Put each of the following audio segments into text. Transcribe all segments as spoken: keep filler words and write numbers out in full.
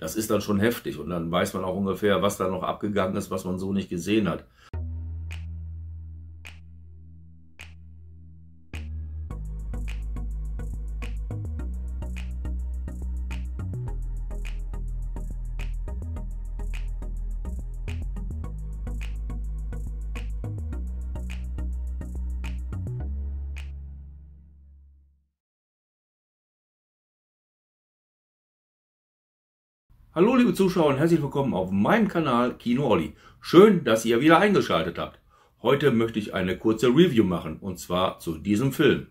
Das ist dann schon heftig und dann weiß man auch ungefähr, was da noch abgegangen ist, was man so nicht gesehen hat. Hallo liebe Zuschauer und herzlich willkommen auf meinem Kanal Kino Olli. Schön, dass ihr wieder eingeschaltet habt. Heute möchte ich eine kurze Review machen und zwar zu diesem Film.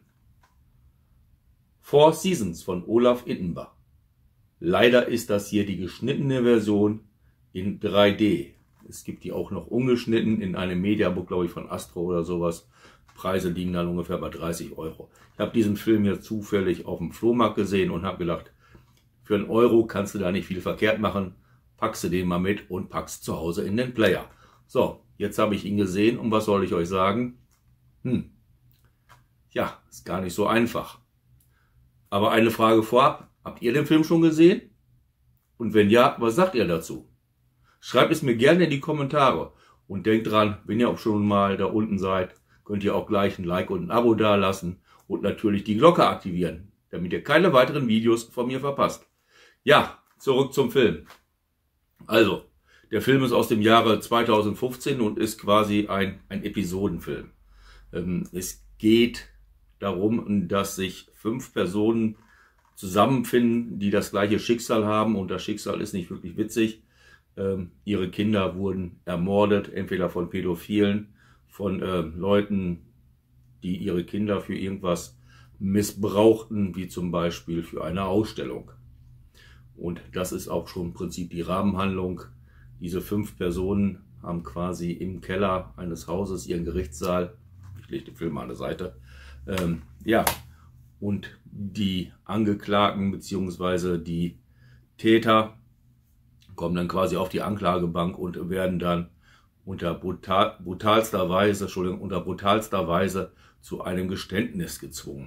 Four Seasons von Olaf Ittenbach. Leider ist das hier die geschnittene Version in drei D. Es gibt die auch noch ungeschnitten in einem Mediabook, glaube ich, von Astro oder sowas. Preise liegen dann ungefähr bei dreißig Euro. Ich habe diesen Film hier zufällig auf dem Flohmarkt gesehen und habe gedacht, für einen Euro kannst du da nicht viel verkehrt machen. Packst du den mal mit und packst zu Hause in den Player. So, jetzt habe ich ihn gesehen und was soll ich euch sagen? Hm, ja, ist gar nicht so einfach. Aber eine Frage vorab, habt ihr den Film schon gesehen? Und wenn ja, was sagt ihr dazu? Schreibt es mir gerne in die Kommentare. Und denkt dran, wenn ihr auch schon mal da unten seid, könnt ihr auch gleich ein Like und ein Abo dalassen und natürlich die Glocke aktivieren, damit ihr keine weiteren Videos von mir verpasst. Ja, zurück zum Film. Also, der Film ist aus dem Jahre zweitausendfünfzehn und ist quasi ein, ein Episodenfilm. Ähm, es geht darum, dass sich fünf Personen zusammenfinden, die das gleiche Schicksal haben und das Schicksal ist nicht wirklich witzig. Ähm, ihre Kinder wurden ermordet, entweder von Pädophilen, von äh, Leuten, die ihre Kinder für irgendwas missbrauchten, wie zum Beispiel für eine Ausstellung. Und das ist auch schon im Prinzip die Rahmenhandlung. Diese fünf Personen haben quasi im Keller eines Hauses ihren Gerichtssaal. Ich lege den Film mal an der Seite. Ähm, ja, und die Angeklagten bzw. die Täter kommen dann quasi auf die Anklagebank und werden dann unter brutal, brutalster Weise, Entschuldigung, unter brutalster Weise zu einem Geständnis gezwungen.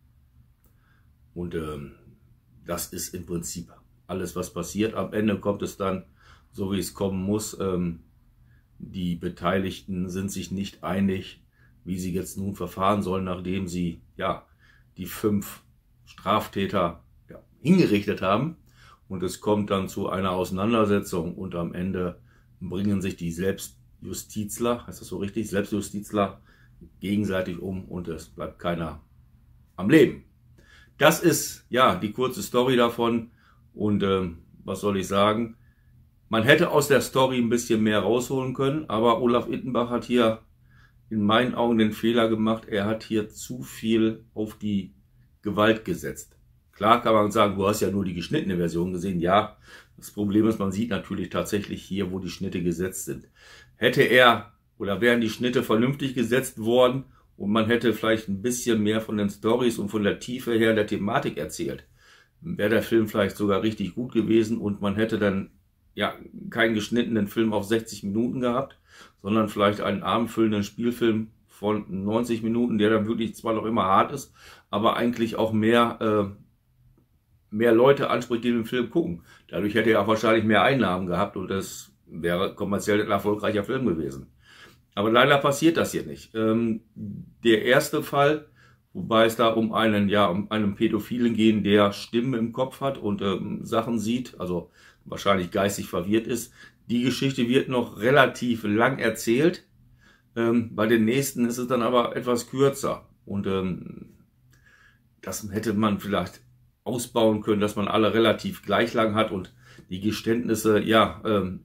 Und ähm, das ist im Prinzip alles, was passiert. Am Ende kommt es dann, so wie es kommen muss. Ähm, die Beteiligten sind sich nicht einig, wie sie jetzt nun verfahren sollen, nachdem sie ja die fünf Straftäter ja, hingerichtet haben. Und es kommt dann zu einer Auseinandersetzung und am Ende bringen sich die Selbstjustizler, heißt das so richtig, Selbstjustizler gegenseitig um und es bleibt keiner am Leben. Das ist ja die kurze Story davon und ähm, was soll ich sagen? Man hätte aus der Story ein bisschen mehr rausholen können, aber Olaf Ittenbach hat hier in meinen Augen den Fehler gemacht. Er hat hier zu viel auf die Gewalt gesetzt. Klar kann man sagen, du hast ja nur die geschnittene Version gesehen. Ja, das Problem ist, man sieht natürlich tatsächlich hier, wo die Schnitte gesetzt sind. Hätte er oder wären die Schnitte vernünftig gesetzt worden und man hätte vielleicht ein bisschen mehr von den Storys und von der Tiefe her der Thematik erzählt, wäre der Film vielleicht sogar richtig gut gewesen und man hätte dann ja keinen geschnittenen Film auf sechzig Minuten gehabt, sondern vielleicht einen abendfüllenden Spielfilm von neunzig Minuten, der dann wirklich zwar noch immer hart ist, aber eigentlich auch mehr äh, mehr Leute anspricht, die den Film gucken. Dadurch hätte er auch wahrscheinlich mehr Einnahmen gehabt und es wäre kommerziell ein erfolgreicher Film gewesen. Aber leider passiert das hier nicht. Ähm, der erste Fall, wobei es da um einen, ja, um einen Pädophilen geht, der Stimmen im Kopf hat und ähm, Sachen sieht, also wahrscheinlich geistig verwirrt ist. Die Geschichte wird noch relativ lang erzählt. Ähm, bei den nächsten ist es dann aber etwas kürzer. Und ähm, das hätte man vielleicht ausbauen können, dass man alle relativ gleich lang hat und die Geständnisse, ja, ähm,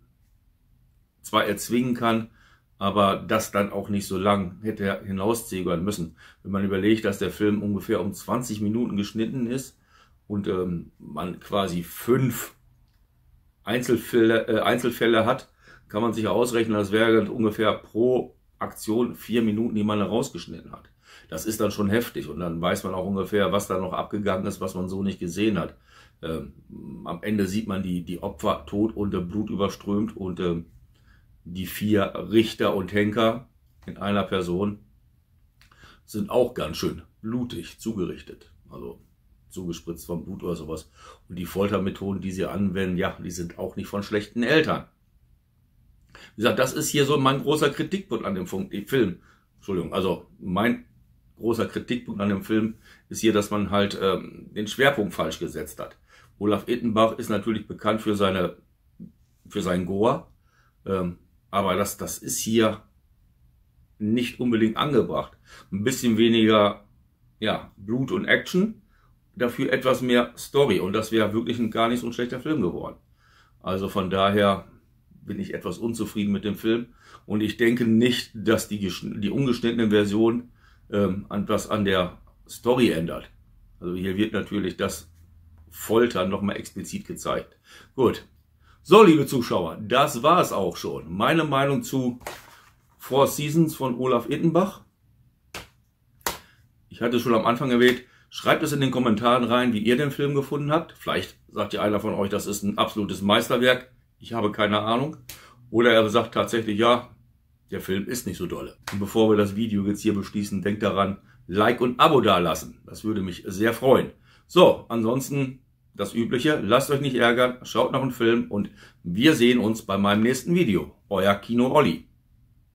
zwar erzwingen kann, aber das dann auch nicht so lang hätte hinauszögern müssen. Wenn man überlegt, dass der Film ungefähr um zwanzig Minuten geschnitten ist und ähm, man quasi fünf Einzelfälle, äh, Einzelfälle hat, kann man sich ausrechnen, das wäre ungefähr pro Aktion vier Minuten, die man rausgeschnitten hat. Das ist dann schon heftig und dann weiß man auch ungefähr, was da noch abgegangen ist, was man so nicht gesehen hat. Ähm, am Ende sieht man die, die Opfer tot und äh, Blut überströmt und äh, die vier Richter und Henker in einer Person sind auch ganz schön blutig zugerichtet. Also zugespritzt vom Blut oder sowas. Und die Foltermethoden, die sie anwenden, ja, die sind auch nicht von schlechten Eltern. Wie gesagt, das ist hier so mein großer Kritikpunkt an dem Film. Entschuldigung, also mein großer Kritikpunkt an dem Film ist hier, dass man halt ähm, den Schwerpunkt falsch gesetzt hat. Olaf Ittenbach ist natürlich bekannt für seine für seinen Gore, ähm, aber das, das ist hier nicht unbedingt angebracht. Ein bisschen weniger ja, Blut und Action, dafür etwas mehr Story, und das wäre wirklich ein gar nicht so ein schlechter Film geworden. Also von daher bin ich etwas unzufrieden mit dem Film, und ich denke nicht, dass die, die ungeschnittene Version ähm, an was an der Story ändert. Also hier wird natürlich das Foltern nochmal explizit gezeigt. Gut. So, liebe Zuschauer, das war es auch schon. Meine Meinung zu Four Seasons von Olaf Ittenbach. Ich hatte es schon am Anfang erwähnt. Schreibt es in den Kommentaren rein, wie ihr den Film gefunden habt. Vielleicht sagt ja einer von euch, das ist ein absolutes Meisterwerk. Ich habe keine Ahnung. Oder er sagt tatsächlich, ja, der Film ist nicht so dolle. Und bevor wir das Video jetzt hier beschließen, denkt daran, Like und Abo dalassen. Das würde mich sehr freuen. So, ansonsten das Übliche. Lasst euch nicht ärgern, schaut noch einen Film und wir sehen uns bei meinem nächsten Video. Euer Kino Olli.